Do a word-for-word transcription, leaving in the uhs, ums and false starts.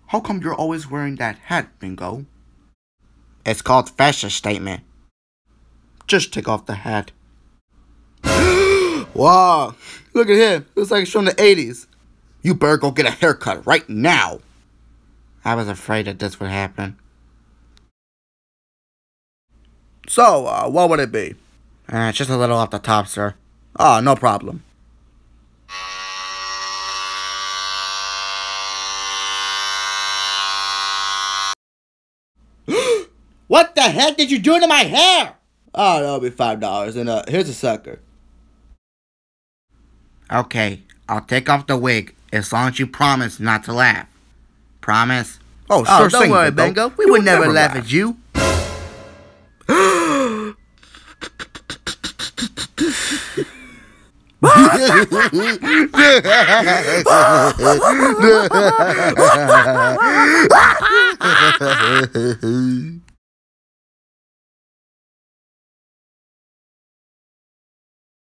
How come you're always wearing that hat, Bingo? It's called fashion statement. Just take off the hat. Wow, look at him. Looks like he's from the eighties. You better go get a haircut right now. I was afraid that this would happen. So, uh, what would it be? Uh, just a little off the top, sir. Oh, no problem. What the heck did you do to my hair? Oh, that'll be five dollars, and uh, here's a sucker. Okay, I'll take off the wig as long as you promise not to laugh. Promise? Oh, sure, oh, don't worry, Bingo. We, we would never, never laugh, laugh at you.